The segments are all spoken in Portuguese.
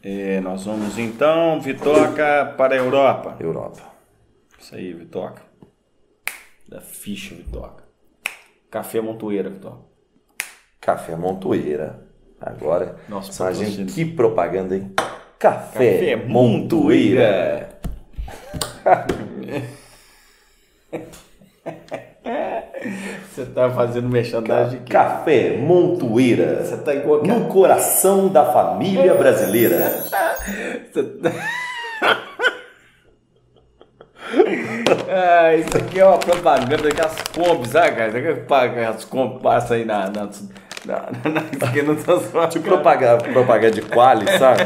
Nós vamos então, Vitoca, para a Europa. Europa. Isso aí, Vitoca. Da ficha, Vitoca. Café Montoeira, Vitoca. Café Montoeira. Agora, Nossa, só a gente, que propaganda, hein? Café Montoeira. Você tá fazendo merchandising aqui. Café Montoeira. Você tá igual no coração da família brasileira. Você tá... isso aqui é uma propaganda que as Kombi, sabe, cara? As Kombi passam aí na esquina da sua tipo propaganda de Quali, sabe?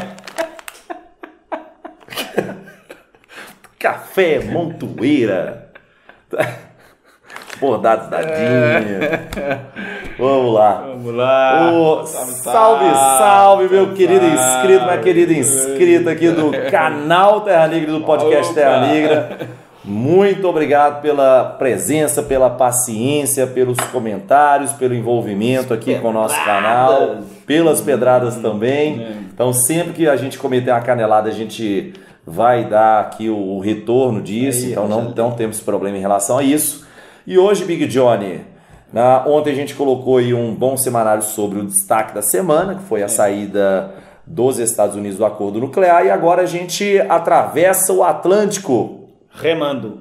Café Montoeira. Bordados da Dinha. Vamos lá. Vamos lá. Salve, meu querido inscrito, minha querida inscrita aqui do canal Terra Negra, do podcast Terra Negra. Muito obrigado pela presença, pela paciência, pelos comentários, pelo envolvimento aqui com o nosso canal, pelas pedradas também. Então, sempre que a gente cometer uma canelada, a gente vai dar aqui o retorno disso. Então, não temos problema em relação a isso. E hoje, Big Johnny, ontem a gente colocou aí um bom semanário sobre o destaque da semana, que foi a saída dos Estados Unidos do acordo nuclear, e agora a gente atravessa o Atlântico. Remando.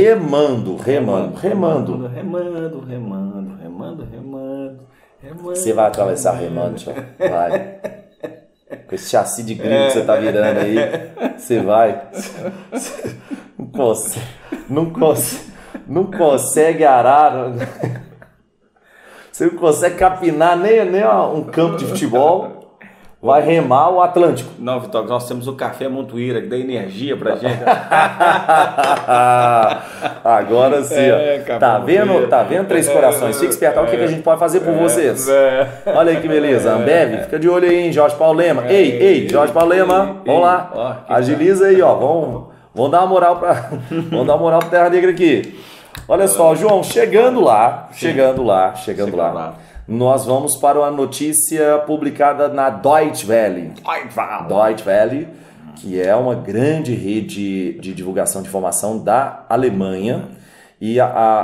Você vai atravessar remando, tio. Vai. Com esse chassi de grilo que você tá virando aí, você vai. Não consegue arar. Você não consegue capinar nem um campo de futebol. Vai remar o Atlântico. Não, Vitor, nós temos o Café Montoeira, que dá energia pra gente. Agora sim, ó. Tá vendo, Três Corações? Fica esperto, o que a gente pode fazer por vocês. Olha aí que beleza. Ambev, fica de olho aí, hein, Jorge Paulo Lema. Ei, Jorge Paulo Lema, vamos lá. Agiliza aí, ó. Vamos dar uma moral pro Terra Negra aqui. Olha só, João, chegando lá. Nós vamos para uma notícia publicada na Deutsche Welle, que é uma grande rede de divulgação de informação da Alemanha. E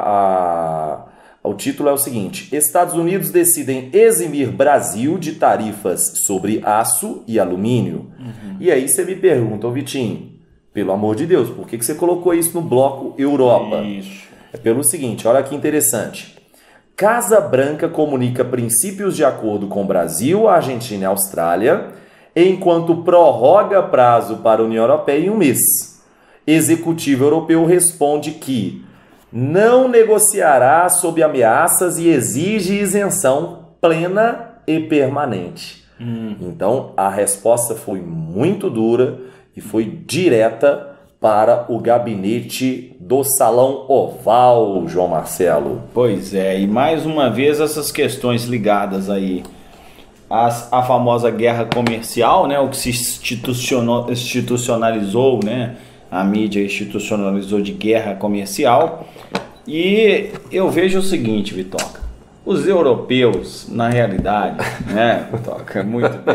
o título é o seguinte: Estados Unidos decidem eximir Brasil de tarifas sobre aço e alumínio. E aí você me pergunta, Vitinho, pelo amor de Deus, por que você colocou isso no bloco Europa? Isso. É pelo seguinte, olha que interessante. Casa Branca comunica princípios de acordo com Brasil, Argentina e Austrália, enquanto prorroga prazo para a União Europeia em um mês. Executivo europeu responde que não negociará sob ameaças e exige isenção plena e permanente. Então, a resposta foi muito dura e foi direta para o gabinete do Salão Oval, João Marcelo. Pois é, e mais uma vez essas questões ligadas aí à famosa guerra comercial, né, o que se institucionalizou, né, a mídia institucionalizou de guerra comercial. E eu vejo o seguinte, Vitoca, os europeus, na realidade, né, Vitoca, muito bem.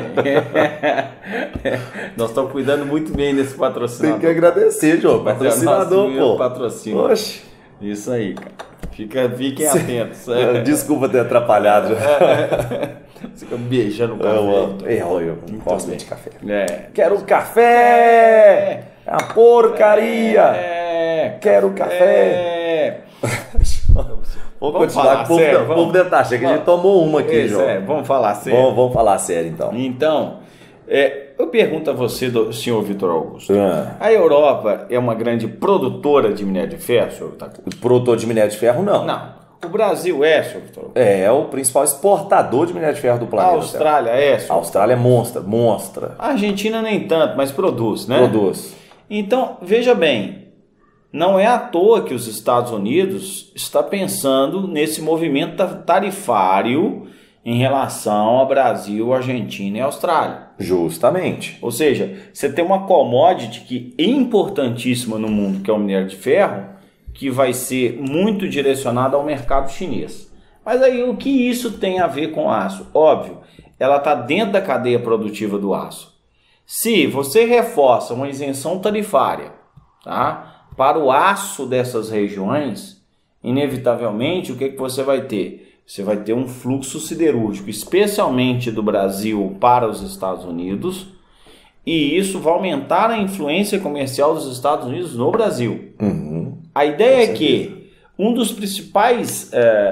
Nós estamos cuidando muito bem desse patrocinador. Tem que agradecer, João. Patrocinador, pô. Patrocínio. Oxe. Isso aí, cara. Fiquem atentos. Desculpa ter atrapalhado. Você fica beijando o café. Eu não gosto de café. Quero café! É uma porcaria! Quero café! Vamos continuar, o povo deve estar achando que a gente tomou uma aqui, João. Vamos falar sério. Vamos falar sério, então. Então, eu pergunto a você, senhor Vitor Augusto. A Europa é uma grande produtora de minério de ferro, senhor Vitor Augusto? Produtor de minério de ferro, não. Não. O Brasil é, senhor Vitor Augusto? É o principal exportador de minério de ferro do planeta. A Austrália é, senhor? A Austrália é monstra. A Argentina nem tanto, mas produz, né? Produz. Então, veja bem. Não é à toa que os Estados Unidos está pensando nesse movimento tarifário em relação ao Brasil, Argentina e Austrália. Justamente. Ou seja, você tem uma commodity que é importantíssima no mundo, que é o minério de ferro, que vai ser muito direcionado ao mercado chinês. Mas aí o que isso tem a ver com aço? Óbvio, ela está dentro da cadeia produtiva do aço. Se você reforça uma isenção tarifária, tá, para o aço dessas regiões, inevitavelmente, o que você vai ter? Você vai ter um fluxo siderúrgico, especialmente do Brasil para os Estados Unidos, e isso vai aumentar a influência comercial dos Estados Unidos no Brasil. A ideia é que um dos principais,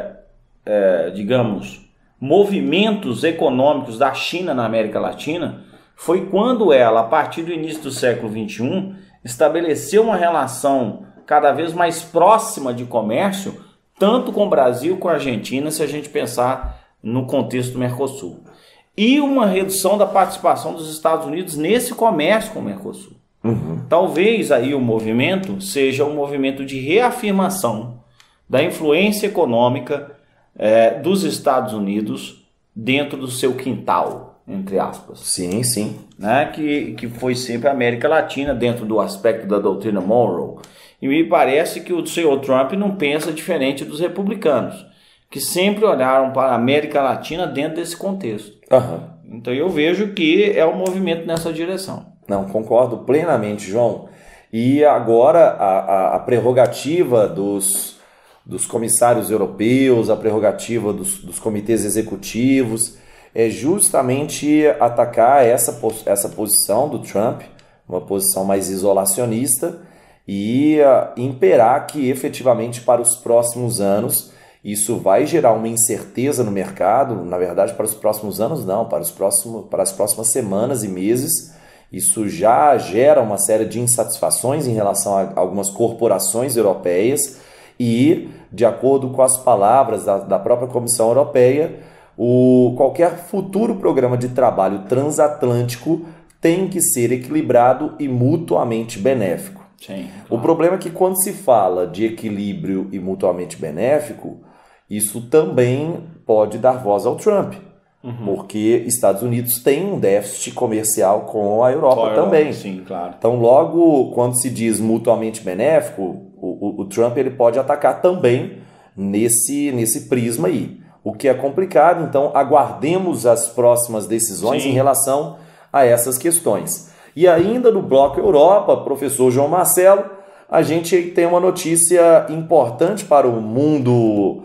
digamos, movimentos econômicos da China na América Latina foi quando ela, a partir do início do século XXI, estabeleceu uma relação cada vez mais próxima de comércio, tanto com o Brasil como com a Argentina, se a gente pensar no contexto do Mercosul. E uma redução da participação dos Estados Unidos nesse comércio com o Mercosul. Talvez aí o movimento seja um movimento de reafirmação da influência econômica dos Estados Unidos dentro do seu quintal, entre aspas. Sim, sim. Né? Que foi sempre a América Latina dentro do aspecto da doutrina Monroe. E me parece que o senhor Trump não pensa diferente dos republicanos, que sempre olharam para a América Latina dentro desse contexto. Então eu vejo que é um movimento nessa direção. Não, concordo plenamente, João. E agora a prerrogativa dos comissários europeus, a prerrogativa dos comitês executivos é justamente atacar essa posição do Trump, uma posição mais isolacionista, e imperar que efetivamente para os próximos anos isso vai gerar uma incerteza no mercado. Na verdade, para os próximos anos não, para as próximas semanas e meses, isso já gera uma série de insatisfações em relação a algumas corporações europeias e, de acordo com as palavras da própria Comissão Europeia, qualquer futuro programa de trabalho transatlântico tem que ser equilibrado e mutuamente benéfico. Sim, claro. O problema é que quando se fala de equilíbrio e mutuamente benéfico, isso também pode dar voz ao Trump, porque Estados Unidos tem um déficit comercial com a Europa também. Sim, claro. Então, logo, quando se diz mutuamente benéfico, o Trump ele pode atacar também nesse prisma aí, o que é complicado. Então, aguardemos as próximas decisões em relação a essas questões. E ainda no bloco Europa, professor João Marcelo, a gente tem uma notícia importante para o mundo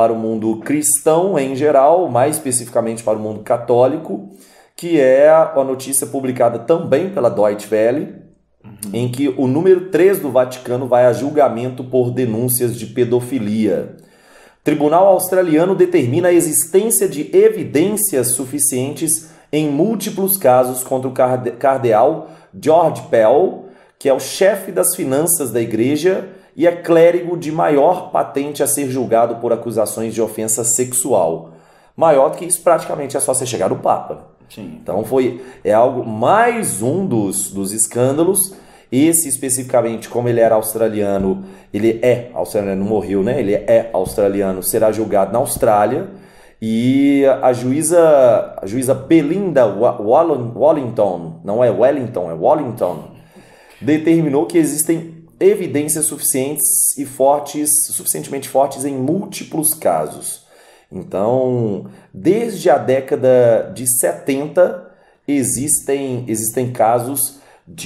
cristão em geral, mais especificamente para o mundo católico, que é a notícia publicada também pela Deutsche Welle, em que o número 3 do Vaticano vai a julgamento por denúncias de pedofilia. Tribunal australiano determina a existência de evidências suficientes em múltiplos casos contra o cardeal George Pell, que é o chefe das finanças da igreja e é clérigo de maior patente a ser julgado por acusações de ofensa sexual. Maior do que isso, praticamente é só você chegar no Papa. Sim. Então é algo, mais um dos escândalos. Esse especificamente, como ele era australiano, não morreu, né? Ele é australiano, será julgado na Austrália. E a juíza Belinda Wallington, não é Wellington, é Wallington, determinou que existem evidências suficientemente fortes em múltiplos casos. Então, desde a década de 70, existem casos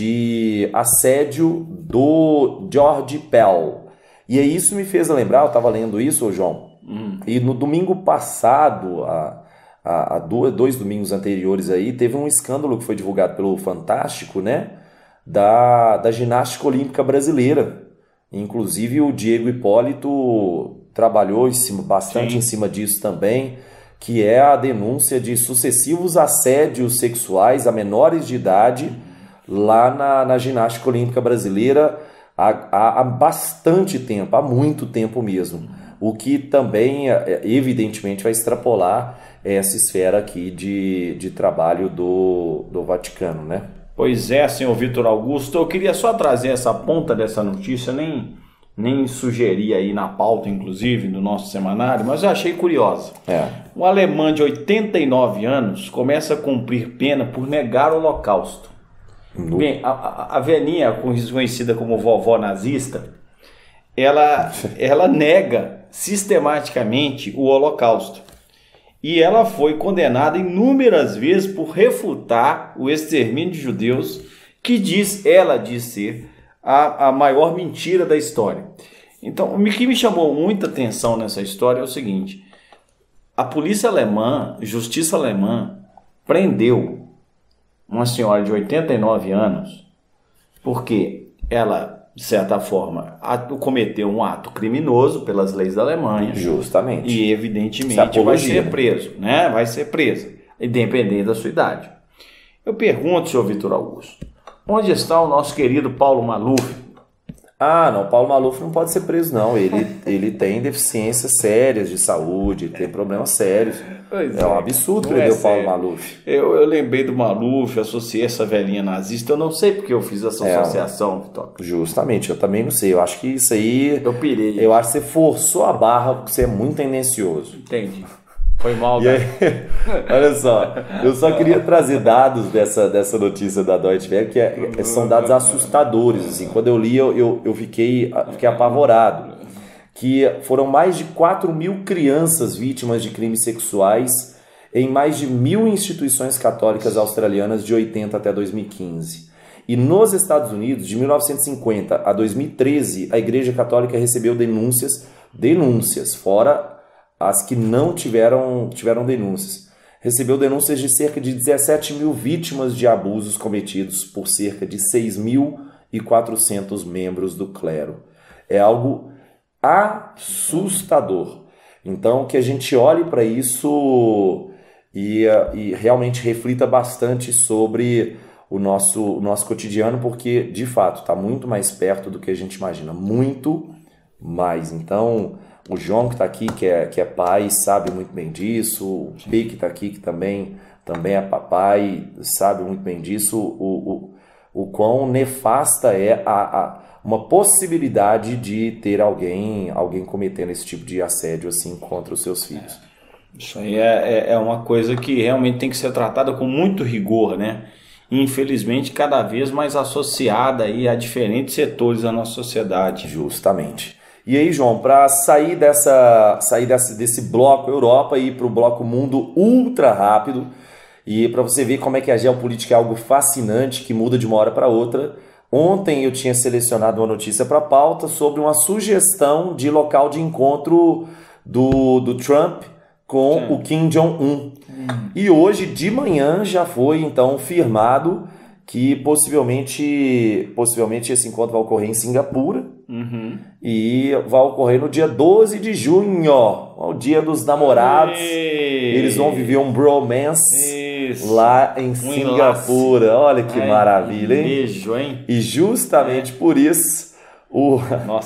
de assédio do George Pell. E aí isso me fez lembrar, eu estava lendo isso, João, e no domingo passado, há 2 domingos anteriores aí, teve um escândalo que foi divulgado pelo Fantástico, né? Da ginástica olímpica brasileira. Inclusive o Diego Hipólito trabalhou bastante em cima disso também, que é a denúncia de sucessivos assédios sexuais a menores de idade lá na ginástica olímpica brasileira há bastante tempo, há muito tempo mesmo. O que também, evidentemente, vai extrapolar essa esfera aqui de trabalho do Vaticano, né? Pois é, senhor Vitor Augusto, eu queria só trazer essa ponta dessa notícia, nem sugeri aí na pauta, inclusive, do nosso semanário, mas eu achei curiosa. Um alemão de 89 anos começa a cumprir pena por negar o Holocausto. Bem, a velhinha, conhecida como vovó nazista, ela nega sistematicamente o Holocausto. e ela foi condenada inúmeras vezes por refutar o extermínio de judeus, que ela diz ser a maior mentira da história. Então, o que me chamou muita atenção nessa história é o seguinte: a polícia alemã, justiça alemã, prendeu uma senhora de 89 anos porque ela, de certa forma, cometeu um ato criminoso pelas leis da Alemanha. Justamente. E, evidentemente, vai ser preso, né? Vai ser presa, independente da sua idade. Eu pergunto, senhor Vitor Augusto, onde está o nosso querido Paulo Maluf? Ah, não, Paulo Maluf não pode ser preso, não. Ele tem deficiências sérias de saúde, tem problemas sérios. É um absurdo prender o Paulo Maluf. Eu lembrei do Maluf, associei essa velhinha nazista. Eu não sei porque eu fiz essa associação, Vitor. Justamente, eu também não sei. Eu acho que isso aí... Eu pirei. Eu acho que você forçou a barra porque você é muito tendencioso. Entendi. Foi mal, e aí, olha só, eu só queria trazer dados dessa notícia da Deutsche Welle, que são dados assustadores. Assim. Quando eu li, eu fiquei apavorado. Que foram mais de 4.000 crianças vítimas de crimes sexuais em mais de 1.000 instituições católicas australianas de 80 até 2015. E nos Estados Unidos, de 1950 a 2013, a Igreja Católica recebeu denúncias, fora as que não tiveram denúncias. Recebeu denúncias de cerca de 17.000 vítimas de abusos cometidos por cerca de 6.400 membros do clero. É algo assustador. Então, que a gente olhe para isso e realmente reflita bastante sobre o nosso cotidiano, porque, de fato, está muito mais perto do que a gente imagina. Muito mais. Então... O João que está aqui, que é pai, sabe muito bem disso. O Pi que está aqui, que também é papai, sabe muito bem disso. O quão nefasta é uma possibilidade de ter alguém cometendo esse tipo de assédio assim contra os seus filhos. Isso aí é uma coisa que realmente tem que ser tratada com muito rigor, né? E, infelizmente, cada vez mais associada aí a diferentes setores da nossa sociedade. Justamente. E aí, João, para sair desse bloco Europa e ir para o bloco mundo ultra rápido, e para você ver como é que a geopolítica é algo fascinante, que muda de uma hora para outra, ontem eu tinha selecionado uma notícia para pauta sobre uma sugestão de local de encontro do Trump com o Kim Jong-un. E hoje de manhã já foi então firmado que possivelmente esse encontro vai ocorrer em Singapura. E vai ocorrer no dia 12 de junho, o dia dos namorados. Eles vão viver um bromance lá em Singapura. Olha que maravilha, hein? Beijo, hein? E justamente por isso o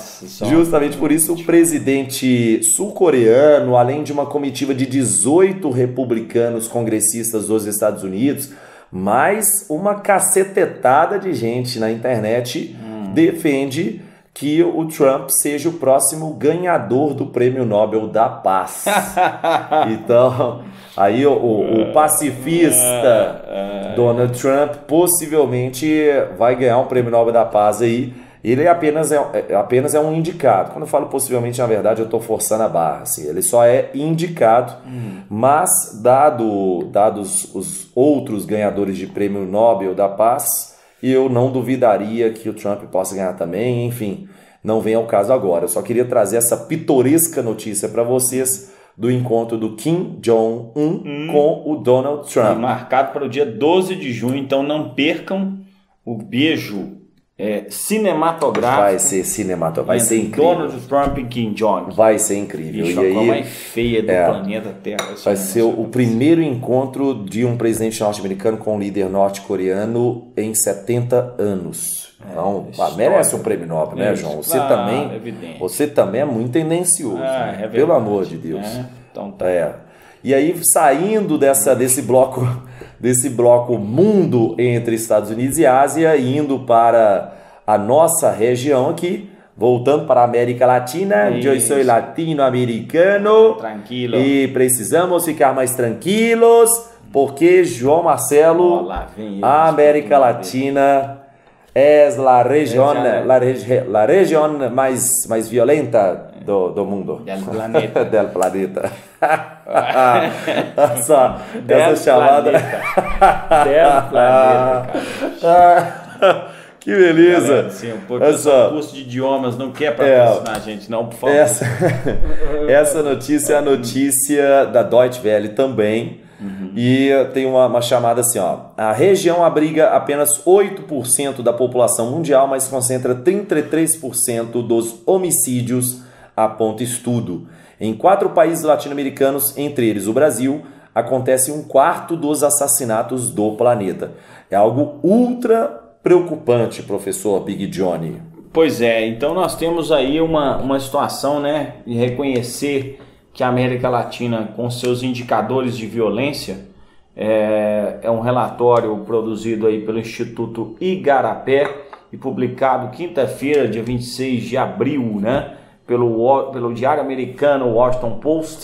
presidente sul-coreano, além de uma comitiva de 18 republicanos congressistas dos Estados Unidos, mais uma cacetetada de gente na internet defende que o Trump seja o próximo ganhador do Prêmio Nobel da Paz. Então, aí o pacifista Donald Trump possivelmente vai ganhar um Prêmio Nobel da Paz aí. Ele apenas é um indicado. Quando eu falo possivelmente, na verdade, eu estou forçando a barra. Assim, ele só é indicado, mas dados os outros ganhadores de Prêmio Nobel da Paz, eu não duvidaria que o Trump possa ganhar também. Enfim, não vem ao caso agora. Eu só queria trazer essa pitoresca notícia para vocês do encontro do Kim Jong-un com o Donald Trump. Marcado para o dia 12 de junho, então não percam o beijo cinematográfico. Vai ser cinematográfico, vai ser incrível. Donald Trump e Kim Jong. Vai ser incrível. Bicho, e a mais feia do planeta Terra. Vai ser o primeiro encontro de um presidente norte-americano com um líder norte-coreano em 70 anos. Então, merece um prêmio Nobel, né, João? Você também é muito tendencioso, né? Pelo amor de Deus. Então tá. E aí, saindo desse bloco mundo entre Estados Unidos e Ásia, indo para a nossa região aqui, voltando para a América Latina. Eu sou latino-americano. Tranquilo. E precisamos ficar mais tranquilos, porque, João Marcelo, a América Latina é a região mais violenta do mundo. Del planeta. Del planeta. Só, essa chamada. Del planeta, cara. Que beleza! Galera, assim, porque o curso de idiomas não quer patrocinar a gente, não, por favor. Essa notícia é a notícia da Deutsche Welle também. E tem uma chamada assim, ó. A região abriga apenas 8% da população mundial, mas concentra 33% dos homicídios, aponta estudo. Em 4 países latino-americanos, entre eles o Brasil, acontece 1/4 dos assassinatos do planeta. É algo ultra preocupante, professor Big Johnny. Pois é, então nós temos aí uma situação, né, de reconhecer que a América Latina, com seus indicadores de violência, é um relatório produzido aí pelo Instituto Igarapé e publicado quinta-feira, dia 26 de abril, né, pelo diário americano Washington Post.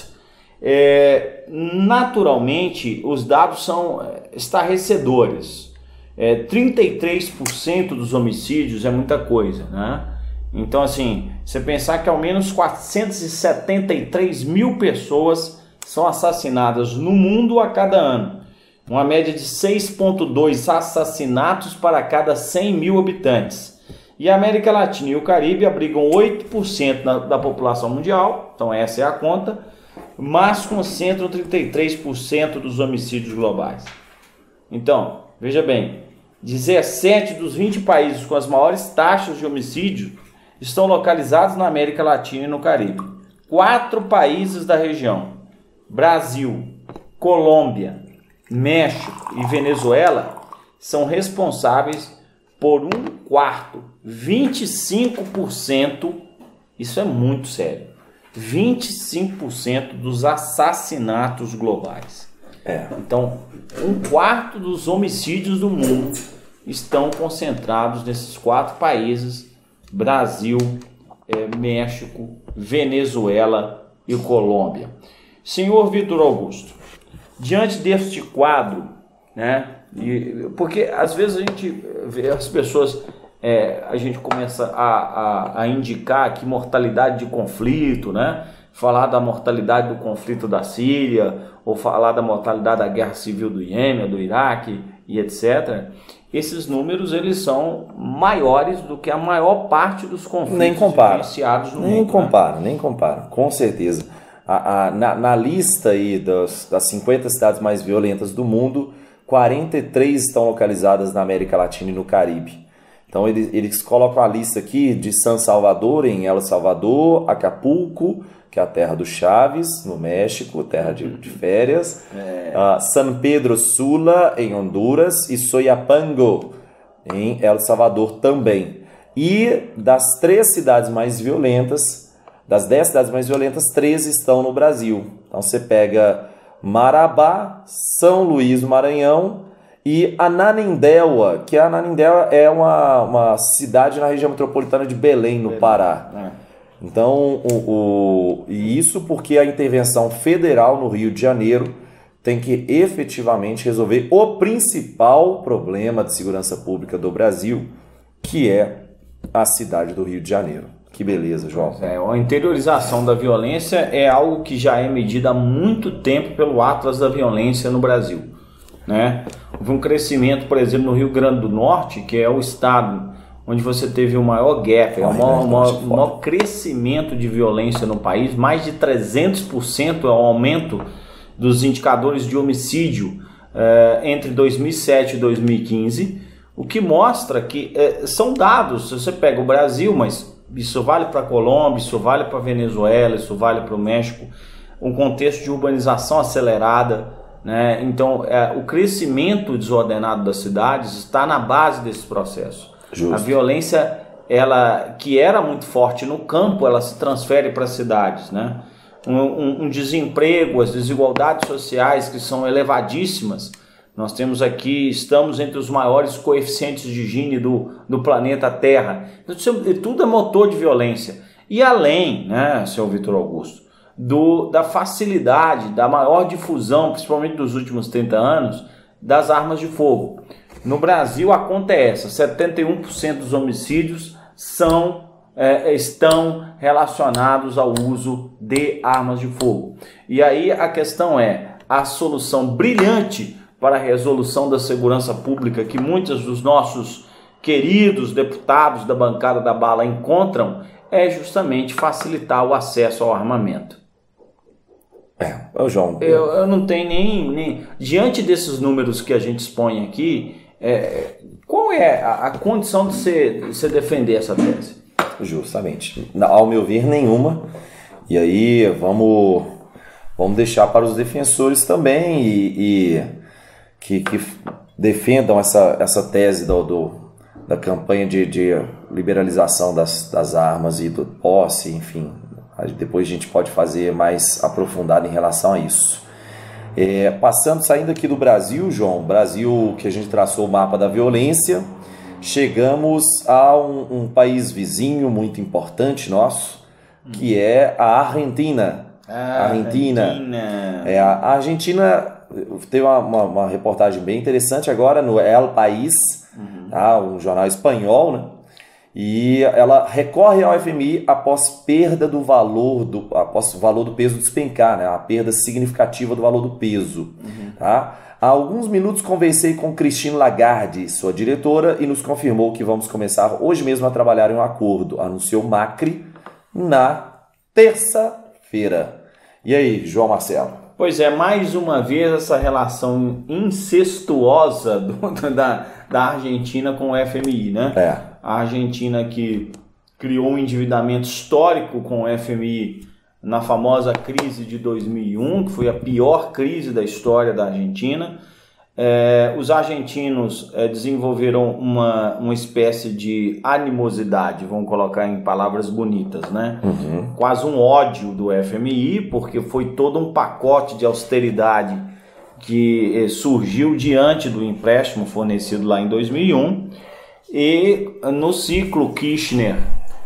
Naturalmente, os dados são estarrecedores. 33% dos homicídios é muita coisa, né? Então, assim, você pensar que ao menos 473 mil pessoas são assassinadas no mundo a cada ano. Uma média de 6,2 assassinatos para cada 100 mil habitantes. E a América Latina e o Caribe abrigam 8% da população mundial, então essa é a conta, mas concentram 33% dos homicídios globais. Então, veja bem, 17 dos 20 países com as maiores taxas de homicídio estão localizados na América Latina e no Caribe. 4 países da região, Brasil, Colômbia, México e Venezuela, são responsáveis por 1/4, 25%, isso é muito sério, 25% dos assassinatos globais. Então, 1/4 dos homicídios do mundo estão concentrados nesses 4 países: Brasil, México, Venezuela e Colômbia. Senhor Vitor Augusto, diante deste quadro, né, porque às vezes a gente vê as pessoas, a gente começa a indicar aqui mortalidade de conflito, né? Falar da mortalidade do conflito da Síria, ou falar da mortalidade da guerra civil do Iêmen, do Iraque e etc. Esses números, eles são maiores do que a maior parte dos conflitos vivenciados no mundo. Nem compara, com certeza. Na lista aí das 50 cidades mais violentas do mundo, 43 estão localizadas na América Latina e no Caribe. Então eles colocam a lista aqui de San Salvador, em El Salvador, Acapulco, que é a terra do Chaves, no México, terra de férias, San Pedro Sula, em Honduras, e Soyapango, em El Salvador também. E das 3 cidades mais violentas, das 10 cidades mais violentas, 13 estão no Brasil. Então você pega Marabá, São Luís do Maranhão e Ananindeua, que a Ananindeua é uma cidade na região metropolitana de Belém, no Pará. Então, e isso porque a intervenção federal no Rio de Janeiro tem que efetivamente resolver o principal problema de segurança pública do Brasil, que é a cidade do Rio de Janeiro. Que beleza, João. A interiorização da violência é algo que já é medido há muito tempo pelo Atlas da Violência no Brasil, né? Houve um crescimento, por exemplo, no Rio Grande do Norte, que é o estado onde você teve o maior gap, o maior crescimento de violência no país, mais de 300% é o aumento dos indicadores de homicídio entre 2007 e 2015, o que mostra que são dados. Você pega o Brasil, mas isso vale para a Colômbia, isso vale para a Venezuela, isso vale para o México, um contexto de urbanização acelerada, né? Então, o crescimento desordenado das cidades está na base desse processo. Justo. A violência, ela, que era muito forte no campo, ela se transfere para as cidades, né? Um desemprego, as desigualdades sociais que são elevadíssimas. Nós temos aqui, estamos entre os maiores coeficientes de Gini do planeta Terra. Tudo é motor de violência. E além, né, senhor Vitor Augusto, da facilidade, da maior difusão, principalmente dos últimos 30 anos, das armas de fogo. No Brasil, a conta é essa: 71% dos homicídios são estão relacionados ao uso de armas de fogo. E aí a questão é, a solução brilhante para a resolução da segurança pública que muitos dos nossos queridos deputados da bancada da bala encontram é justamente facilitar o acesso ao armamento. João, eu não tenho nem... Diante desses números que a gente expõe aqui, qual é a condição de você defender essa tese? Justamente. Ao meu ver, nenhuma. E aí vamos deixar para os defensores também e que defendam essa tese da campanha de liberalização das armas e do posse, enfim. Depois a gente pode fazer mais aprofundado em relação a isso. Saindo aqui do Brasil, João, Brasil que a gente traçou o mapa da violência, chegamos a um país vizinho muito importante nosso, que é a Argentina. A Argentina teve uma reportagem bem interessante agora no El País, um jornal espanhol, né? E ela recorre ao FMI após perda do valor após o valor do peso despencar, né? A perda significativa do valor do peso. Tá? Há alguns minutos conversei com Christine Lagarde, sua diretora, e nos confirmou que vamos começar hoje mesmo a trabalhar em um acordo, anunciou Macri na terça-feira. E aí, João Marcelo? Pois é, mais uma vez essa relação incestuosa da Argentina com o FMI, né? A Argentina que criou um endividamento histórico com o FMI na famosa crise de 2001, que foi a pior crise da história da Argentina. Os argentinos desenvolveram uma espécie de animosidade, vamos colocar em palavras bonitas, né? Quase um ódio do FMI, porque foi todo um pacote de austeridade que surgiu diante do empréstimo fornecido lá em 2001. E no ciclo Kirchner,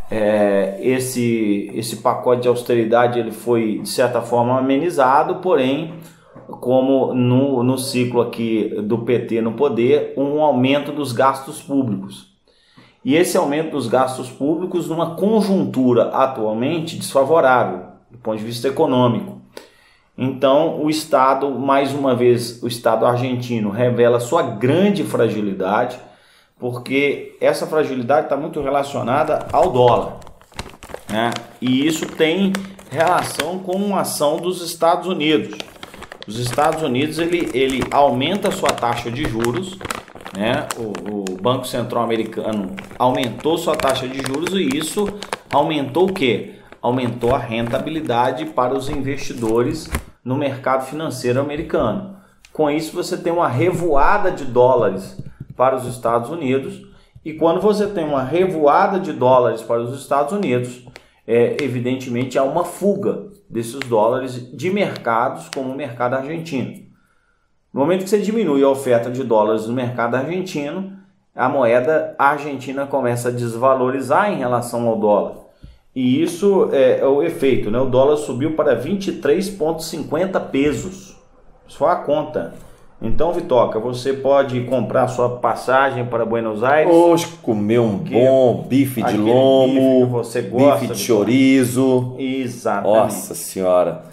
esse pacote de austeridade ele foi de certa forma amenizado, porém, como no ciclo aqui do PT no poder, um aumento dos gastos públicos. E esse aumento dos gastos públicos numa conjuntura atualmente desfavorável do ponto de vista econômico. Então o Estado, mais uma vez, o Estado argentino revela sua grande fragilidade, porque essa fragilidade está muito relacionada ao dólar, né? E isso tem relação com uma ação dos Estados Unidos. Os Estados Unidos ele aumenta a sua taxa de juros, né? O Banco Central americano aumentou sua taxa de juros e isso aumentou o quê? Aumentou a rentabilidade para os investidores no mercado financeiro americano. Com isso você tem uma revoada de dólares para os Estados Unidos, e quando você tem uma revoada de dólares para os Estados Unidos, evidentemente há uma fuga desses dólares de mercados como o mercado argentino. No momento que você diminui a oferta de dólares no mercado argentino, a moeda argentina começa a desvalorizar em relação ao dólar. E isso é o efeito, né? O dólar subiu para 23,50 pesos. Isso foi a conta. Então, Vitoca, você pode comprar sua passagem para Buenos Aires. Hoje comer um bom bife de lombo, bife de chorizo. Exatamente. Nossa senhora.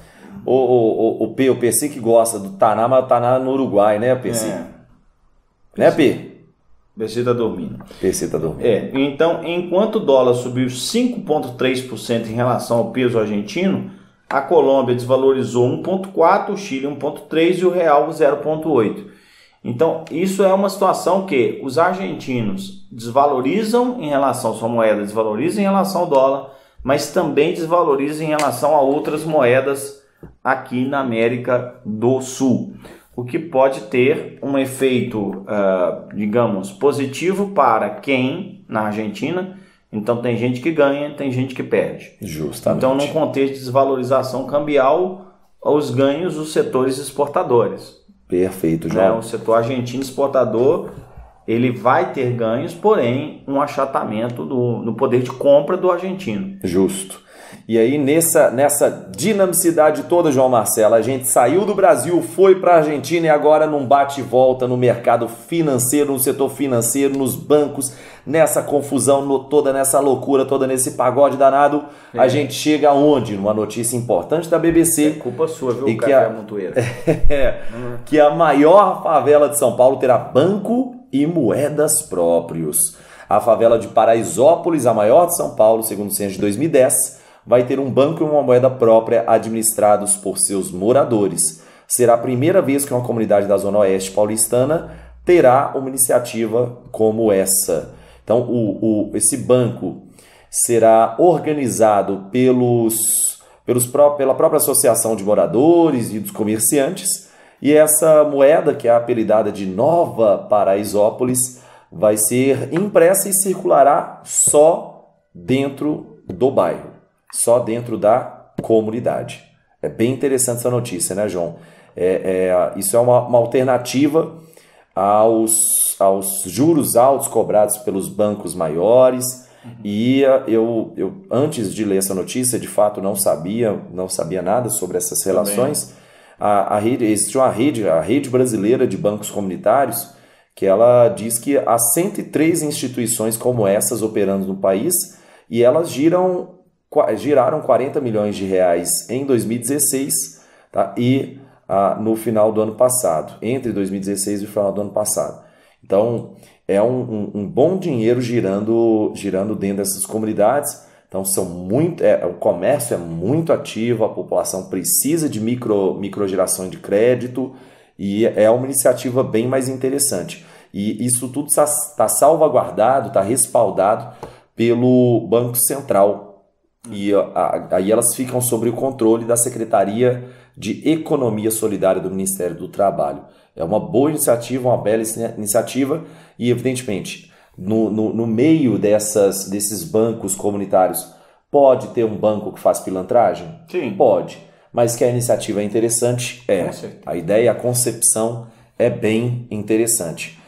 O PC que gosta do Taná, mas o Taná é no Uruguai, né, PC? Né, P? PC tá dormindo. PC tá dormindo. Então, enquanto o dólar subiu 5,3% em relação ao peso argentino, a Colômbia desvalorizou 1,4%, o Chile 1,3% e o real 0,8%. Então, isso é uma situação que os argentinos desvalorizam em relação à sua moeda, desvalorizam em relação ao dólar, mas também desvalorizam em relação a outras moedas aqui na América do Sul. O que pode ter um efeito, digamos, positivo para quem na Argentina. Então tem gente que ganha, tem gente que perde. Justamente. Então, num contexto de desvalorização cambial, os ganhos os setores exportadores. Perfeito, João. O setor argentino exportador, ele vai ter ganhos, porém um achatamento no poder de compra do argentino. Justo. E aí nessa dinamicidade toda, João Marcelo, a gente saiu do Brasil, foi para a Argentina e agora num bate e volta no mercado financeiro, no setor financeiro, nos bancos, nessa confusão toda, nessa loucura toda, nesse pagode danado, a gente chega aonde? Numa notícia importante da BBC. É culpa sua, viu, Café Montoeira? Que a maior favela de São Paulo terá banco e moedas próprios. A favela de Paraisópolis, a maior de São Paulo, segundo o censo de 2010, vai ter um banco e uma moeda própria administrados por seus moradores. Será a primeira vez que uma comunidade da Zona Oeste paulistana terá uma iniciativa como essa. Então, esse banco será organizado pela própria associação de moradores e dos comerciantes, e essa moeda, que é apelidada de Nova Paraisópolis, vai ser impressa e circulará só dentro do bairro, só dentro da comunidade. É bem interessante essa notícia, né, João? Isso é uma alternativa aos juros altos cobrados pelos bancos maiores. E eu antes de ler essa notícia, de fato não sabia nada sobre essas relações. Existe a rede brasileira de bancos comunitários, que ela diz que há 103 instituições como essas operando no país, e elas giraram 40 milhões de reais em 2016, tá? E no final do ano passado, entre 2016 e o final do ano passado. Então, é um bom dinheiro girando dentro dessas comunidades. Então, o comércio é muito ativo, a população precisa de microgeração de crédito, e é uma iniciativa bem mais interessante. E isso tudo está salvaguardado, está respaldado pelo Banco Central. E aí elas ficam sob o controle da Secretaria de Economia Solidária do Ministério do Trabalho. É uma boa iniciativa, uma bela iniciativa, e evidentemente, no meio desses bancos comunitários, pode ter um banco que faz pilantragem? Sim. Pode. Mas que a iniciativa é interessante, a ideia, a concepção é bem interessante.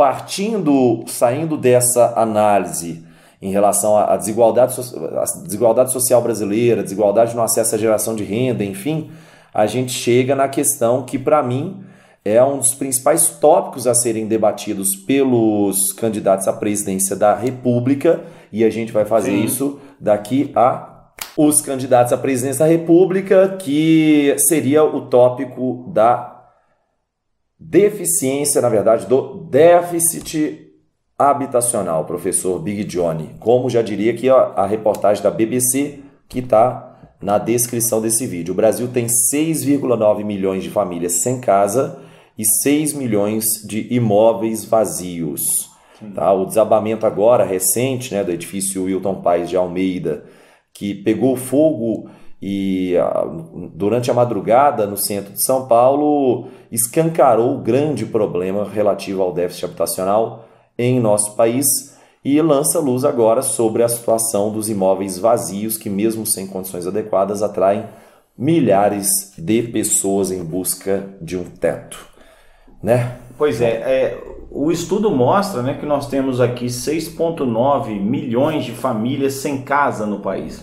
Saindo dessa análise em relação à desigualdade social brasileira, desigualdade no acesso à geração de renda, enfim, a gente chega na questão que, para mim, é um dos principais tópicos a serem debatidos pelos candidatos à presidência da República, e a gente vai fazer isso daqui a os candidatos à presidência da República, que seria o tópico da deficiência, na verdade, do déficit habitacional, professor Big Johnny. Como já diria aqui a reportagem da BBC, que está na descrição desse vídeo. O Brasil tem 6,9 milhões de famílias sem casa e 6 milhões de imóveis vazios. Tá? O desabamento agora, recente, né, do edifício Wilton Paes de Almeida, que pegou fogo e durante a madrugada no centro de São Paulo escancarou o grande problema relativo ao déficit habitacional em nosso país, e lança luz agora sobre a situação dos imóveis vazios, que mesmo sem condições adequadas atraem milhares de pessoas em busca de um teto, né? Pois o estudo mostra, né, que nós temos aqui 6,9 milhões de famílias sem casa no país.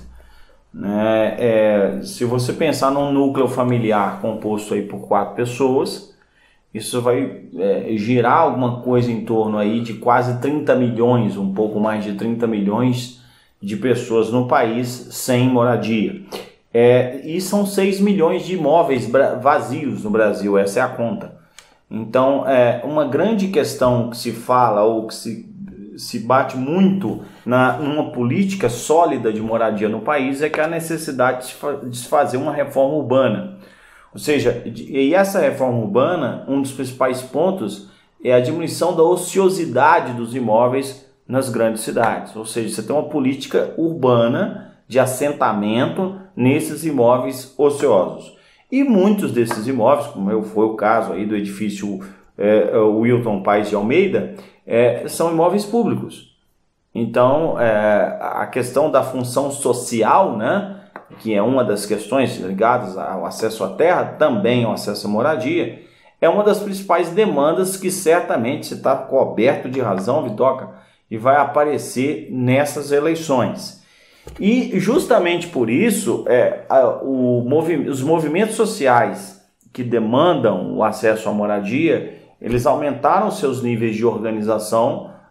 Se você pensar num núcleo familiar composto aí por 4 pessoas, isso vai girar alguma coisa em torno aí de quase 30 milhões, um pouco mais de 30 milhões de pessoas no país sem moradia. E são 6 milhões de imóveis vazios no Brasil, essa é a conta. Então, uma grande questão que se fala ou que se bate muito numa política sólida de moradia no país é que há necessidade de se fazer uma reforma urbana. Ou seja, e essa reforma urbana, um dos principais pontos é a diminuição da ociosidade dos imóveis nas grandes cidades. Ou seja, você tem uma política urbana de assentamento nesses imóveis ociosos. E muitos desses imóveis, como foi o caso aí do edifício Wilton Paes de Almeida, são imóveis públicos. Então, a questão da função social, né, que é uma das questões ligadas ao acesso à terra, também ao acesso à moradia, é uma das principais demandas que certamente você está coberto de razão, Vitoca, e vai aparecer nessas eleições. E justamente por isso, os movimentos sociais que demandam o acesso à moradia, eles aumentaram seus níveis de organização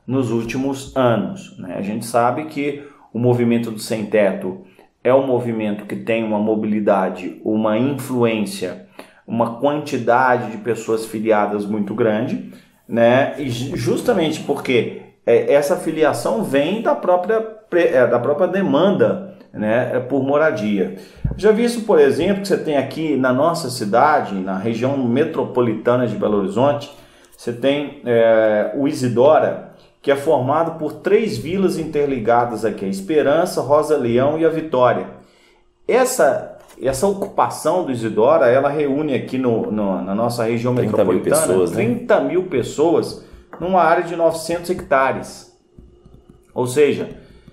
nos últimos anos, né? A gente sabe que o movimento do sem teto é um movimento que tem uma mobilidade, uma influência, uma quantidade de pessoas filiadas muito grande, né? E justamente porque essa filiação vem da própria demanda, né, por moradia. Já visto, por exemplo, que você tem aqui na nossa cidade, na região metropolitana de Belo Horizonte, você tem o Isidora, que é formado por 3 vilas interligadas aqui, a Esperança, Rosa Leão e a Vitória. Essa ocupação do Isidora, ela reúne aqui na nossa região metropolitana 30 mil pessoas numa área de 900 hectares. Ou seja,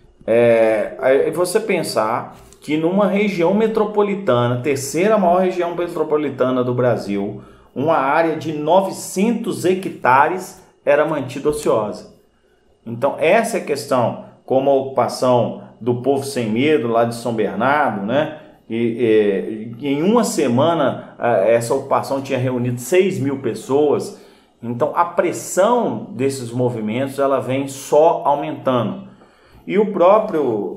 você pensar que numa região metropolitana, terceira maior região metropolitana do Brasil, uma área de 900 hectares era mantida ociosa. Então essa é a questão, como a ocupação do Povo Sem Medo lá de São Bernardo, né? E em uma semana essa ocupação tinha reunido 6 mil pessoas. Então a pressão desses movimentos ela vem só aumentando. E o próprio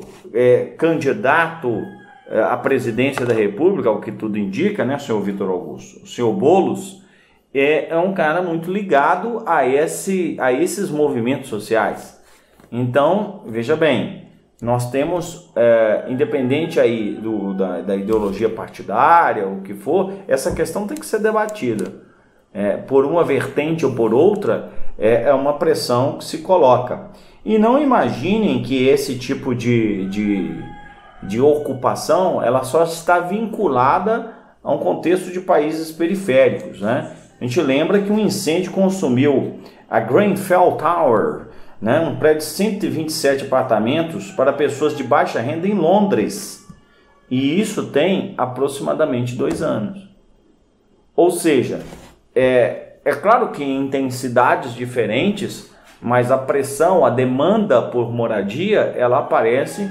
candidato à presidência da República, o que tudo indica, né, senhor Vitor Augusto, o senhor Boulos, é um cara muito ligado a esses movimentos sociais. Então, veja bem, nós temos, independente aí da ideologia partidária, o que for, essa questão tem que ser debatida. Por uma vertente ou por outra, é uma pressão que se coloca. E não imaginem que esse tipo de ocupação ela só está vinculada a um contexto de países periféricos, né? A gente lembra que um incêndio consumiu a Grenfell Tower, né? Um prédio de 127 apartamentos para pessoas de baixa renda em Londres. E isso tem aproximadamente 2 anos. Ou seja, é claro que em intensidades diferentes, mas a pressão, a demanda por moradia, ela aparece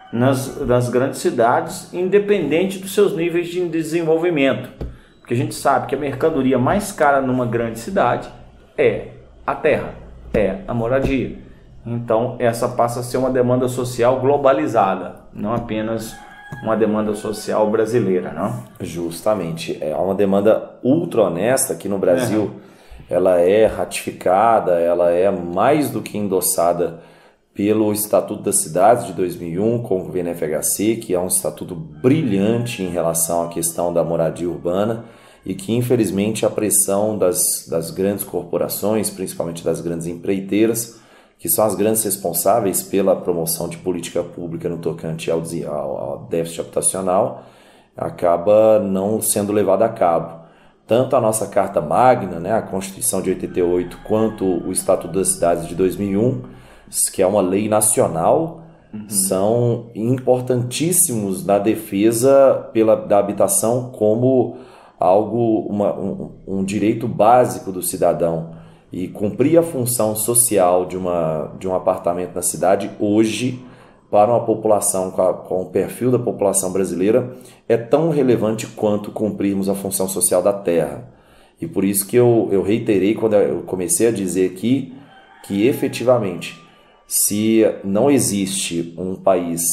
nas grandes cidades, independente dos seus níveis de desenvolvimento. Porque a gente sabe que a mercadoria mais cara numa grande cidade é a terra, é a moradia. Então essa passa a ser uma demanda social globalizada, não apenas uma demanda social brasileira, não? Justamente, é uma demanda ultra honesta aqui no Brasil. Ela é ratificada, ela é mais do que endossada pelo Estatuto das Cidades de 2001 com o governo FHC, que é um estatuto brilhante em relação à questão da moradia urbana e que, infelizmente, a pressão das grandes corporações, principalmente das grandes empreiteiras, que são as grandes responsáveis pela promoção de política pública no tocante ao déficit habitacional, acaba não sendo levada a cabo. Tanto a nossa Carta Magna, né, a Constituição de 88, quanto o Estatuto das Cidades de 2001, que é uma lei nacional, são importantíssimos na defesa da habitação como algo, um direito básico do cidadão. E cumprir a função social de um apartamento na cidade hoje, para uma população com o perfil da população brasileira, é tão relevante quanto cumprirmos a função social da terra. E por isso que eu reiterei quando eu comecei a dizer aqui que efetivamente, se não existe um país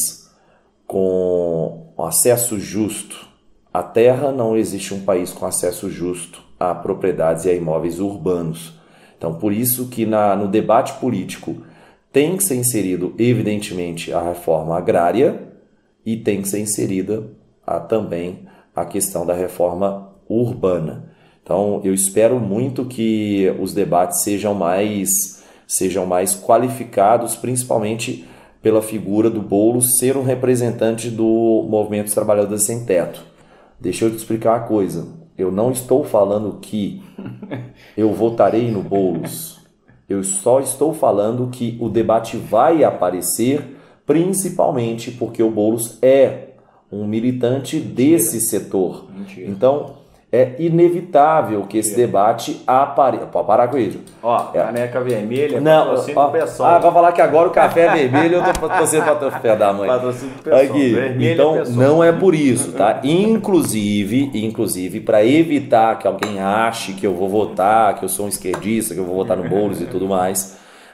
com acesso justo à terra, não existe um país com acesso justo a propriedades e a imóveis urbanos. Então, por isso que no debate político tem que ser inserido, evidentemente, a reforma agrária e tem que ser inserida também a questão da reforma urbana. Então, eu espero muito que os debates sejam mais qualificados, principalmente pela figura do Boulos ser um representante do movimento dos trabalhadores sem teto. Deixa eu te explicar uma coisa. Eu não estou falando que eu votarei no Boulos. Eu só estou falando que o debate vai aparecer, principalmente porque o Boulos é um militante desse setor. Mentira. Então, é inevitável que esse debate apareça. Pode parar com isso. Caneca vermelha, não, patrocínio do pessoal. Vai falar que agora o café é vermelho, eu tô torcendo para o pé da mãe. Patrocínio do pessoal. Aqui. Então, não é por isso, tá? Inclusive, para evitar que alguém ache que eu vou votar, que eu sou um esquerdista, que eu vou votar no Boulos e tudo mais,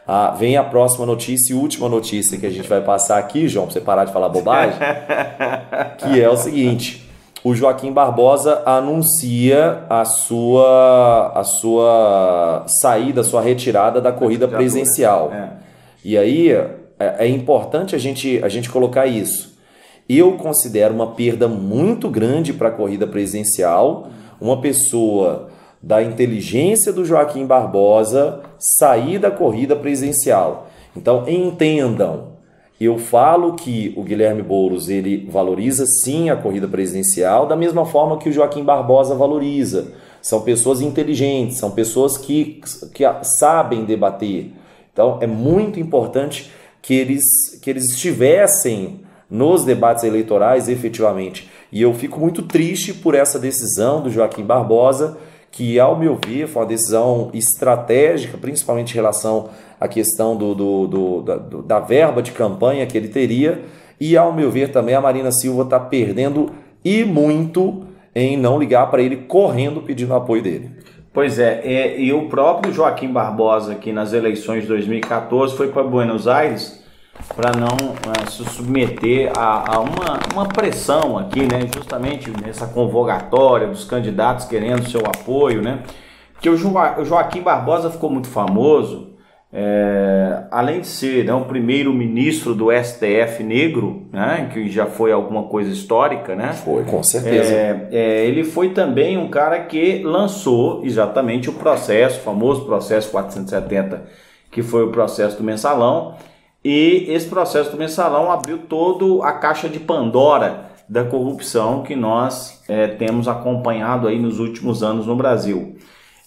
Vem a próxima notícia e última notícia que a gente vai passar aqui, João, para você parar de falar bobagem, que é o seguinte: o Joaquim Barbosa anuncia a sua saída, a sua retirada da corrida presidencial. E aí é importante a gente colocar isso. Eu considero uma perda muito grande para a corrida presidencial uma pessoa da inteligência do Joaquim Barbosa sair da corrida presidencial. Então, entendam, eu falo que o Guilherme Boulos ele valoriza sim a corrida presidencial da mesma forma que o Joaquim Barbosa valoriza. São pessoas inteligentes, são pessoas que sabem debater. Então, é muito importante que eles estivessem nos debates eleitorais efetivamente. E eu fico muito triste por essa decisão do Joaquim Barbosa, que, ao meu ver, foi uma decisão estratégica, principalmente em relação à questão da verba de campanha que ele teria. E, ao meu ver, também a Marina Silva está perdendo e muito em não ligar para ele correndo pedindo o apoio dele. Pois é, e o próprio Joaquim Barbosa, aqui nas eleições de 2014, foi para Buenos Aires para não se submeter a uma pressão aqui, né, justamente nessa convocatória dos candidatos querendo seu apoio, né, que o Joaquim Barbosa ficou muito famoso, além de ser, né, o primeiro ministro do STF negro, né, que já foi alguma coisa histórica, né? Foi, com certeza. Ele foi também um cara que lançou exatamente o famoso processo 470, que foi o processo do Mensalão. E esse processo do Mensalão abriu toda a caixa de Pandora da corrupção que nós temos acompanhado aí nos últimos anos no Brasil.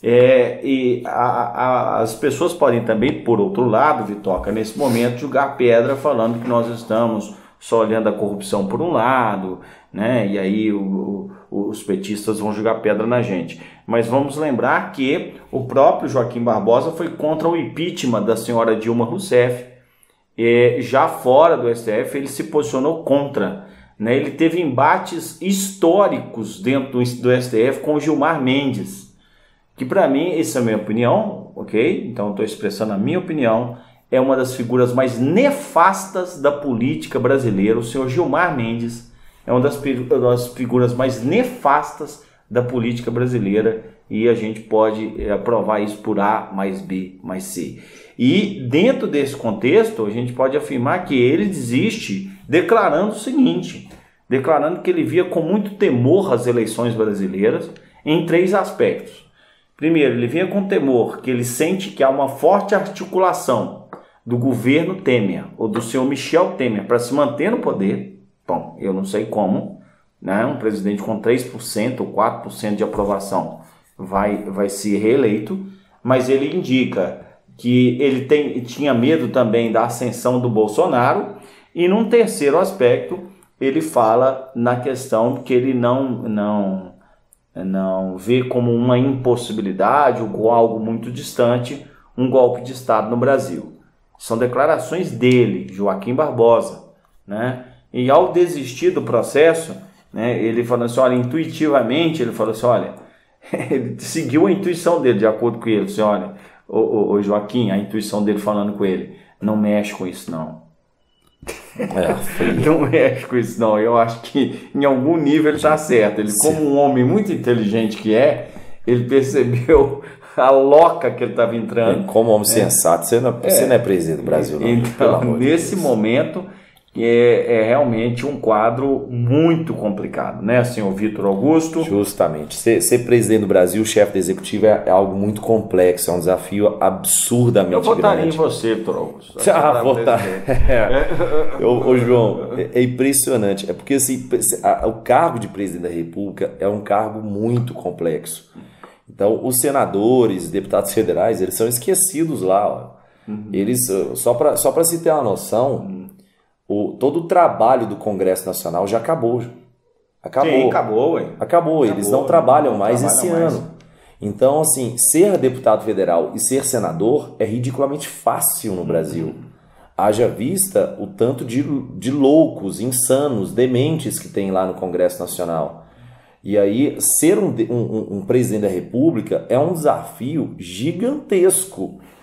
As pessoas podem também, por outro lado, Vitoca, nesse momento, jogar pedra falando que nós estamos só olhando a corrupção por um lado, né? E aí os petistas vão jogar pedra na gente. Mas vamos lembrar que o próprio Joaquim Barbosa foi contra o impeachment da senhora Dilma Rousseff. Já fora do STF, ele se posicionou contra, né? Ele teve embates históricos dentro do STF com o Gilmar Mendes, que para mim, essa é a minha opinião, ok? Então estou expressando a minha opinião, é uma das figuras mais nefastas da política brasileira. O senhor Gilmar Mendes é uma das figuras mais nefastas da política brasileira e a gente pode provar isso por A mais B mais C. E dentro desse contexto, a gente pode afirmar que ele desiste declarando o seguinte, declarando que ele via com muito temor as eleições brasileiras em 3 aspectos. Primeiro, ele vinha com temor que ele sente que há uma forte articulação do governo Temer, ou do senhor Michel Temer, para se manter no poder. Bom, eu não sei como, né? Um presidente com 3% ou 4% de aprovação vai ser reeleito, mas ele indica que ele tinha medo também da ascensão do Bolsonaro, e num terceiro aspecto, ele fala na questão que ele não vê como uma impossibilidade ou algo muito distante um golpe de Estado no Brasil. São declarações dele, Joaquim Barbosa, né? E ao desistir do processo, né, ele falou assim, olha, intuitivamente, ele falou assim, olha, ele seguiu a intuição dele, de acordo com ele, assim, olha, o Joaquim, a intuição dele falando com ele, não mexe com isso não. Não mexe com isso não. Eu acho que em algum nível ele está certo. Ele, como um homem muito inteligente que ele percebeu a loca que ele estava entrando. Como homem sensato, você não é presidente do Brasil não. Então, nesse momento é realmente um quadro muito complicado, né, senhor Vitor Augusto? Justamente. Ser presidente do Brasil, chefe do executivo, é algo muito complexo, é um desafio absurdamente grande. Eu votaria em você, Vitor Augusto. Votar. Ô, João, é impressionante. É porque assim, o cargo de presidente da República é um cargo muito complexo. Então, os senadores, deputados federais, eles são esquecidos lá. Ó. Eles, só para se ter uma noção, todo o trabalho do Congresso Nacional já acabou. Acabou. Sim, acabou, ué. Acabou. Eles não trabalham mais esse ano. Então, assim, ser deputado federal e ser senador é ridiculamente fácil no Brasil. Haja vista o tanto de loucos, insanos, dementes que tem lá no Congresso Nacional. E aí, ser um presidente da República é um desafio gigantesco.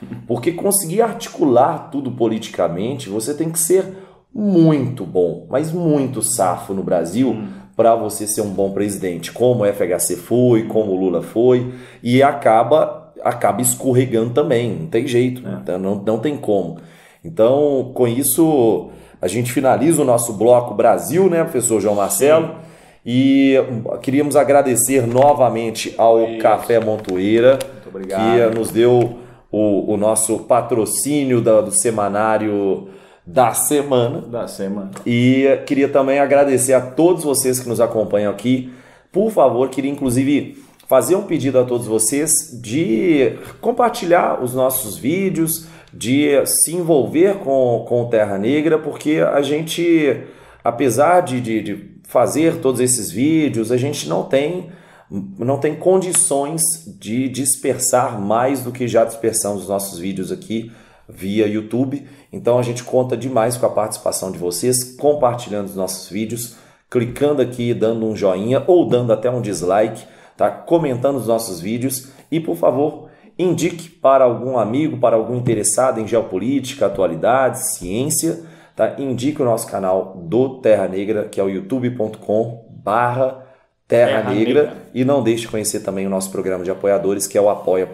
Porque conseguir articular tudo politicamente, você tem que ser muito bom, mas muito safo no Brasil para você ser um bom presidente, como o FHC foi, como o Lula foi, e acaba escorregando também, não tem jeito, então não tem como. Então, com isso, a gente finaliza o nosso bloco Brasil, né, professor João Marcelo? Sim. E queríamos agradecer novamente ao Café Montoeira, que nos deu o nosso patrocínio do semanário da semana. E queria também agradecer a todos vocês que nos acompanham aqui. Por favor, queria inclusive fazer um pedido a todos vocês de compartilhar os nossos vídeos, de se envolver com Terra Negra, porque a gente, apesar de fazer todos esses vídeos, a gente não tem condições de dispersar mais do que já dispersamos os nossos vídeos aqui via YouTube. Então a gente conta demais com a participação de vocês, compartilhando os nossos vídeos, clicando aqui, dando um joinha ou dando até um dislike, tá? Comentando os nossos vídeos e, por favor, indique para algum amigo, para algum interessado em geopolítica, atualidades, ciência, tá? Indique o nosso canal do Terra Negra, que é o youtube.com/Terra Negra, e não deixe de conhecer também o nosso programa de apoiadores, que é o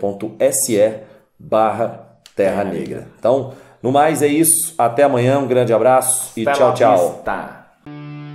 apoia.se/Terra Negra. Então, no mais é isso, até amanhã, um grande abraço e tchau, tchau.